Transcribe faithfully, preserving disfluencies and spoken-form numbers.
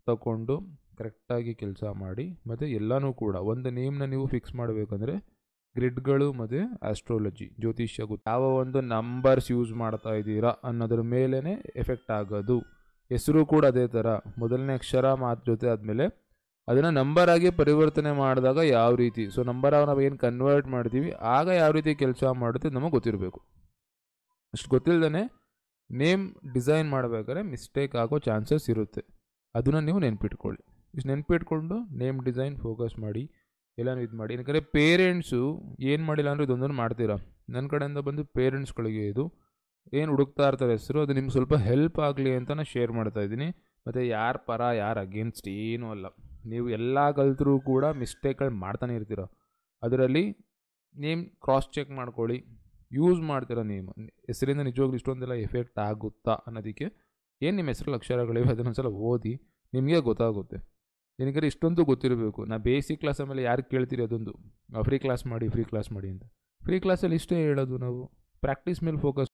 ತಗೊಂಡು ಕರೆಕ್ಟಾಗಿ ಕೆಲಸ ಮಾಡಿ. ಮತ್ತು ಎಲ್ಲನೂ ಕೂಡ ಒಂದು ನೇಮ್ನ ನೀವು ಫಿಕ್ಸ್ ಮಾಡಬೇಕಂದ್ರೆ ಗ್ರಿಡ್ಗಳು ಮತ್ತು ಆಸ್ಟ್ರಾಲಜಿ ಜ್ಯೋತಿಷ್ಯ ಗೊತ್ತು, ಯಾವ ಒಂದು ನಂಬರ್ಸ್ ಯೂಸ್ ಮಾಡ್ತಾ ಇದ್ದೀರಾ ಅನ್ನೋದ್ರ ಮೇಲೇ ಎಫೆಕ್ಟ್ ಆಗೋದು. ಹೆಸರು ಕೂಡ ಅದೇ ಥರ, ಮೊದಲನೇ ಅಕ್ಷರ ಮಾತು ಜೊತೆ ಆದಮೇಲೆ ಅದನ್ನು ನಂಬರ್ ಆಗಿ ಪರಿವರ್ತನೆ ಮಾಡಿದಾಗ ಯಾವ ರೀತಿ, ಸೊ ನಂಬರ್ ನಾವು ಏನು ಕನ್ವರ್ಟ್ ಮಾಡ್ತೀವಿ ಆಗ ಯಾವ ರೀತಿ ಕೆಲಸ ಮಾಡುತ್ತೆ ನಮಗೆ ಗೊತ್ತಿರಬೇಕು. ಅಷ್ಟು ಗೊತ್ತಿಲ್ಲದೇ ನೇಮ್ ಡಿಸೈನ್ ಮಾಡಬೇಕಾದ್ರೆ ಮಿಸ್ಟೇಕ್ ಆಗೋ ಚಾನ್ಸಸ್ ಇರುತ್ತೆ. ಅದನ್ನು ನೀವು ನೆನ್ಪಿಟ್ಕೊಳ್ಳಿ. ಇಷ್ಟು ನೆನ್ಪಿಟ್ಕೊಂಡು ನೇಮ್ ಡಿಸೈನ್ ಫೋಕಸ್ ಮಾಡಿ, ಎಲ್ಲನೂ ಇದು ಮಾಡಿ. ಯಾಕಂದರೆ ಪೇರೆಂಟ್ಸು ಏನು ಮಾಡಿಲ್ಲ ಅಂದರೆ ಇದೊಂದನ್ನು ಮಾಡ್ತೀರಾ. ನನ್ನ ಕಡೆಯಿಂದ ಬಂದು ಪೇರೆಂಟ್ಸ್ಗಳಿಗೆ ಇದು ಏನು ಹುಡುಕ್ತಾ ಇರ್ತಾರೆ ಹೆಸರು, ಅದು ನಿಮ್ಗೆ ಸ್ವಲ್ಪ ಹೆಲ್ಪ್ ಆಗಲಿ ಅಂತ ನಾನು ಶೇರ್ ಮಾಡ್ತಾಯಿದ್ದೀನಿ. ಮತ್ತು ಯಾರ ಪರ ಯಾರು ಅಗೇನ್ಸ್ಟ್ ಏನೂ ಅಲ್ಲ. ನೀವು ಎಲ್ಲ ಕಲ್ತರೂ ಕೂಡ ಮಿಸ್ಟೇಕ್ಗಳು ಮಾಡ್ತಾನೆ ಇರ್ತೀರ. ಅದರಲ್ಲಿ ನೇಮ್ ಕ್ರಾಸ್ ಚೆಕ್ ಮಾಡ್ಕೊಳ್ಳಿ. ಯೂಸ್ ಮಾಡ್ತೀರ ನೇಮ್ ಹೆಸರಿಂದ ನಿಜವಾಗ್ಲೂ ಇಷ್ಟೊಂದೆಲ್ಲ ಎಫೆಕ್ಟ್ ಆಗುತ್ತಾ ಅನ್ನೋದಕ್ಕೆ ಏನು ನಿಮ್ಮ ಹೆಸರಲ್ಲಿ ಅಕ್ಷರಗಳಿವೆ ಅದನ್ನೊಂದು ಸಲ ಓದಿ, ನಿಮಗೆ ಗೊತ್ತಾಗುತ್ತೆ. ಏನಕ್ಕೆ ಇಷ್ಟೊಂದು ಗೊತ್ತಿರಬೇಕು. ನಾ ಬೇಸಿಕ್ ಕ್ಲಾಸ್ ಆಮೇಲೆ ಯಾರು ಕೇಳ್ತೀರಿ ಅದೊಂದು ಫ್ರೀ ಕ್ಲಾಸ್ ಮಾಡಿ ಫ್ರೀ ಕ್ಲಾಸ್ ಮಾಡಿ ಅಂತ. ಫ್ರೀ ಕ್ಲಾಸಲ್ಲಿ ಇಷ್ಟೇ ಹೇಳೋದು ನಾವು, ಪ್ರಾಕ್ಟೀಸ್ ಮೇಲೆ ಫೋಕಸ್